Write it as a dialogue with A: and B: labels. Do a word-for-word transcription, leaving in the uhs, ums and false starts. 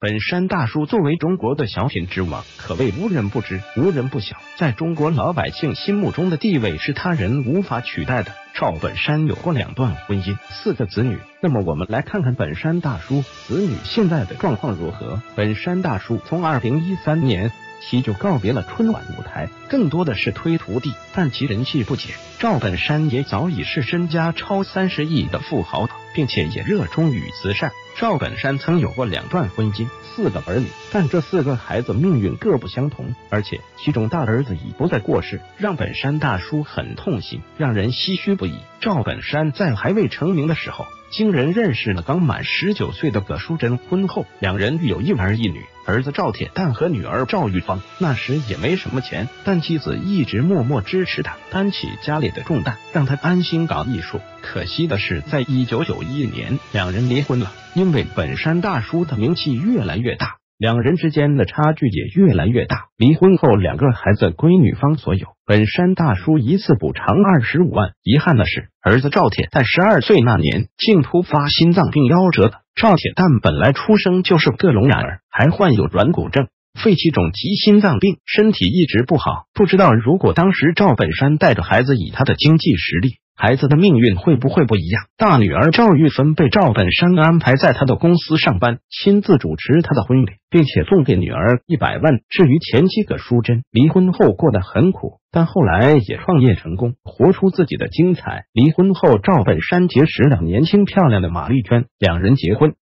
A: 本山大叔作为中国的小品之王，可谓无人不知，无人不晓，在中国老百姓心目中的地位是他人无法取代的。赵本山有过两段婚姻，四个子女。那么我们来看看本山大叔子女现在的状况如何。本山大叔从二零一三年起就告别了春晚舞台，更多的是推徒弟，但其人气不减。赵本山也早已是身家超三十亿的富豪，并且也热衷于慈善。赵本山曾有过两段婚姻，四个儿女，但这四个孩子命运各不相同，而且其中大儿子已不再过世，让本山大叔很痛心，让人唏嘘不已。赵本山在还未成名的时候，经人认识了刚满十九岁的葛淑珍，婚后两人育有一儿一女，儿子赵铁蛋和女儿赵玉芳。那时也没什么钱，但妻子一直默默支持他，担起家里的重担，让他安心搞艺术。可惜的是，在一九九一年，两人离婚了，因为本山大叔的名气越来越大，两人之间的差距也越来越大。离婚后，两个孩子归女方所有，本山大叔一次补偿二十五万。遗憾的是，儿子赵铁蛋十二岁那年竟突发心脏病夭折了。赵铁蛋本来出生就是个聋哑儿，还患有软骨症、肺气肿及心脏病，身体一直不好。不知道如果当时赵本山带着孩子，以他的经济实力，孩子的命运会不会不一样？大女儿赵玉芬被赵本山安排在他的公司上班，亲自主持他的婚礼，并且送给女儿一百万。至于前妻葛淑珍，离婚后过得很苦，但后来也创业成功，活出自己的精彩。离婚后，赵本山结识了年轻漂亮的马丽娟，两人结婚，